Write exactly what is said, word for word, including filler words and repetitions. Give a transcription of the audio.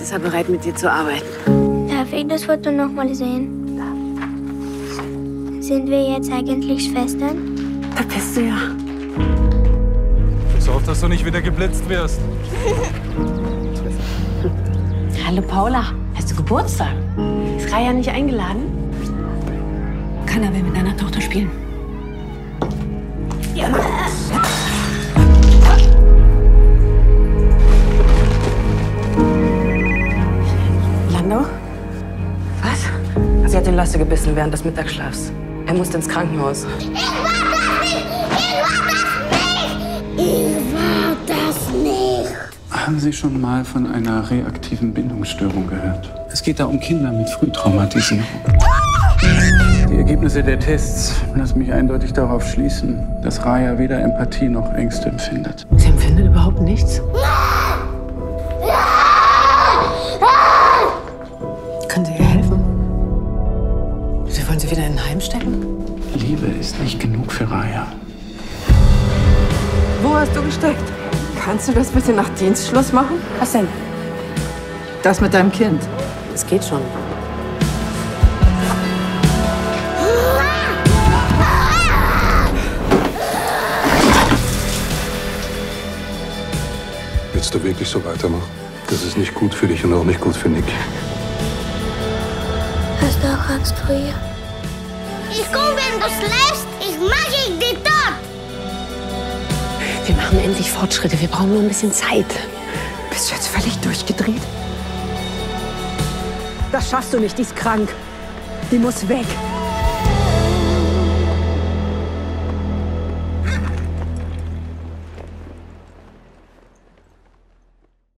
ist er bereit, mit dir zu arbeiten. Darf ich das Foto noch mal sehen? Sind wir jetzt eigentlich Schwestern? Da bist du ja. Pass auf, dass du nicht wieder geblitzt wirst. Hallo Paula, hast du Geburtstag? Ist Raya nicht eingeladen? Keiner will mit deiner Tochter spielen. Ja. Lando? Was? Sie hat den Lasse gebissen während des Mittagsschlafs. Er musste ins Krankenhaus. Ich war das nicht! Haben Sie schon mal von einer reaktiven Bindungsstörung gehört? Es geht da um Kinder mit Frühtraumatisierung. Die Ergebnisse der Tests lassen mich eindeutig darauf schließen, dass Raya weder Empathie noch Ängste empfindet. Sie empfindet überhaupt nichts? Können Sie ihr helfen? Sie wollen sie wieder in ein Heim stecken? Liebe ist nicht genug für Raya. Wo hast du gesteckt? Kannst du das bitte nach Dienstschluss machen? Was denn? Das mit deinem Kind. Es geht schon. Willst du wirklich so weitermachen? Das ist nicht gut für dich und auch nicht gut für Nick. Hast du auch Angst vor ihr? Ich komm, wenn du schläfst. Ich mach ich dich tot. Wir machen endlich Fortschritte. Wir brauchen nur ein bisschen Zeit. Bist du jetzt völlig durchgedreht? Das schaffst du nicht, die ist krank. Die muss weg.